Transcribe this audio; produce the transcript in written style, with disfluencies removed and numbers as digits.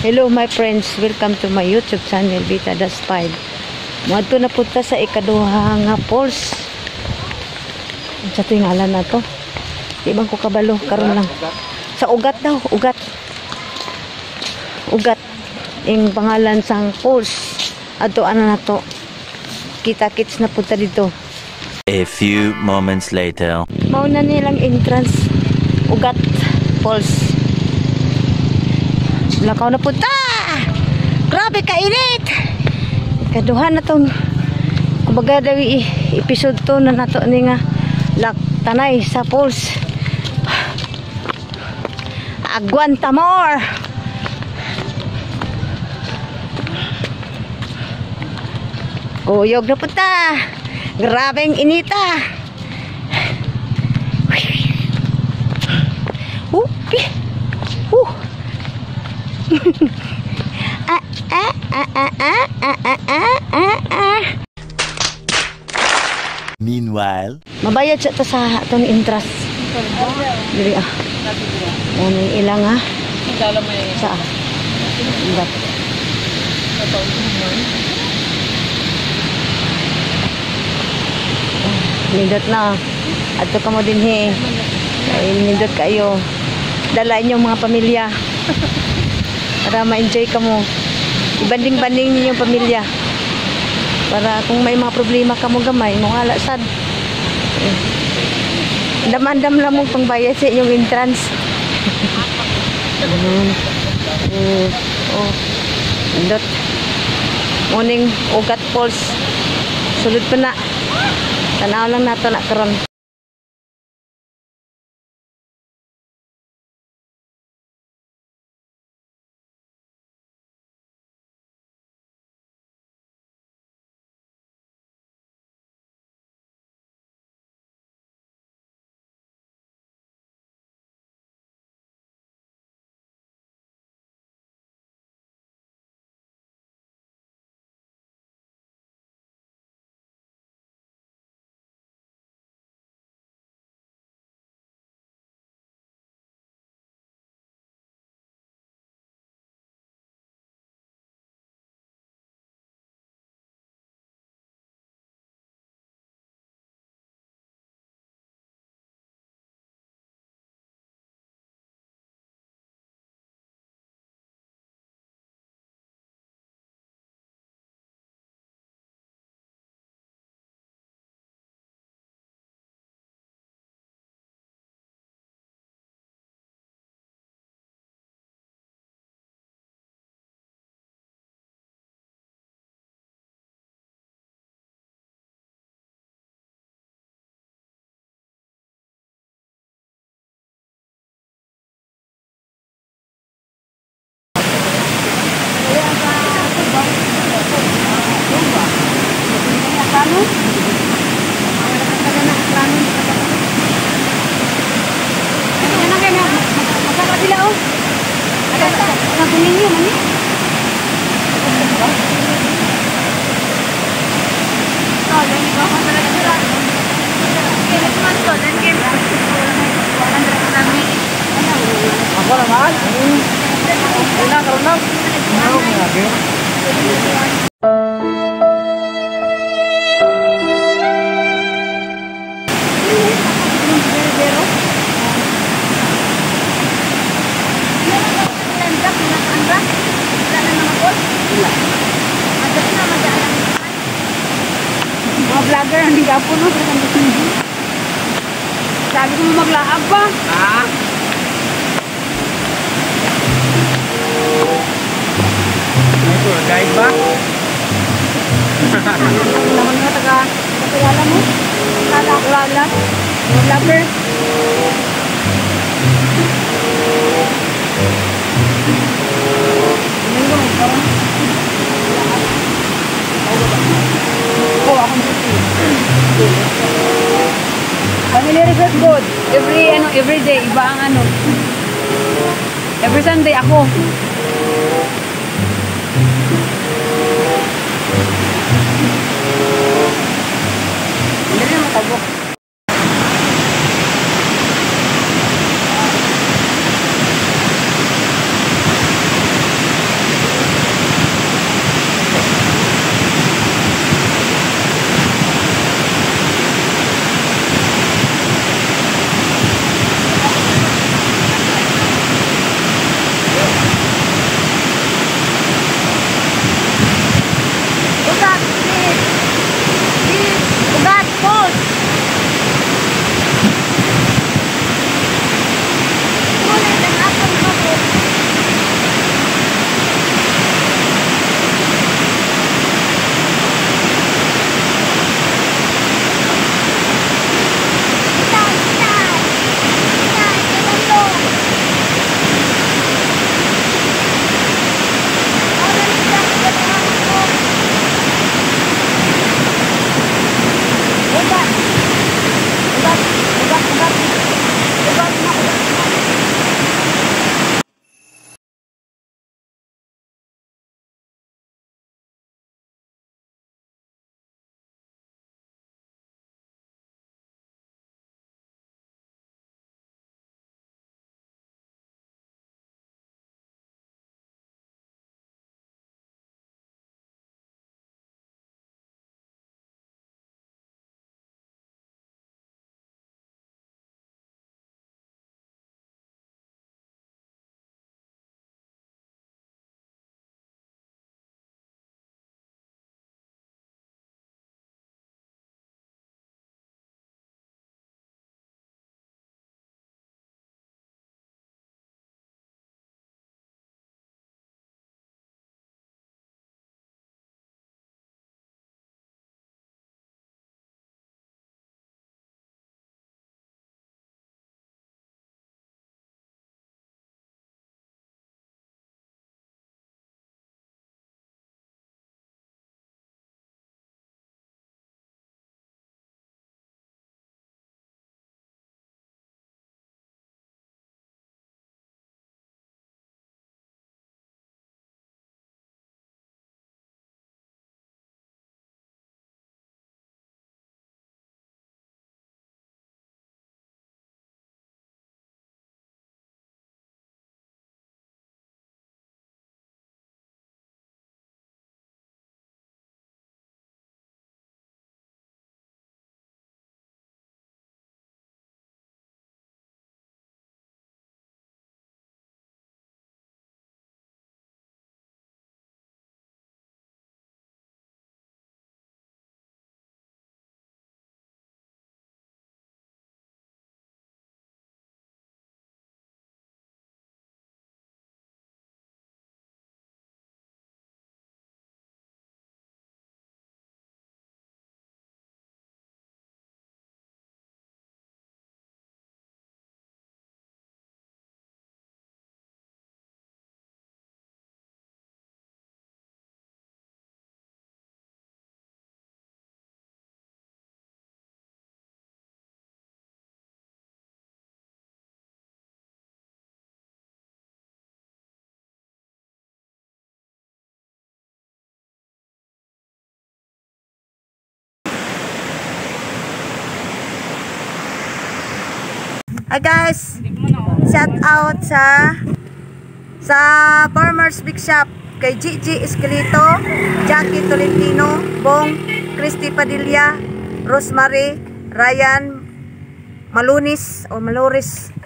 Hello my friends, welcome to my YouTube channel Vita Das 5. Muadto na punta sa ikaduha nga falls. Sa tingalan na to. Di bang ko kabalo karon lang. Sa ugat daw, ugat. Ugat ang pangalan sang falls. Ato ano na to. Kita-kits na punta dito. A few moments later. Mauna nilang entrance. Ugat falls. Lakaw na punta. Grabe kainit. Kaduhan na tong kumbaga daw episode to na nato ni nga tanay sa falls. Aguanta more. Kuyog na punta. Grabeng inita. Meanwhile, mabayad siya ta sa atong interest. Diri ah. Ano ilang ha? Sa ingat. Nindot na. Adto ka mo din he. Ay nindot kayo. Dalain yung mga pamilya. Para ma-enjoy ka mo. Ibanding-banding niyo yung pamilya. Para kung may mga problema ka mo gamay, mong alasad. Damandam lang mong pangbayad sa inyong entrance. Indot. Morning, Ugat Falls. Sulod pa na. Tanaw lang nato na karon. Ako naman? Hindi na, karoon lang. Mga vlogger, hindi ka po no? Sabi ko mo maglaab pa. Ha? May tour guide ba? Naman nga taga-kayala mo? Lala. Mga vlogger. Family resort good. Every day iba ang Every Sunday ako. Hindi na matagok. Hi guys, shout out sa Farmers Big Shop kay Gigi Esquelito, Jackie Tolentino, Bong, Christy Padilla, Rosemary, Ryan Malunis o Maloris,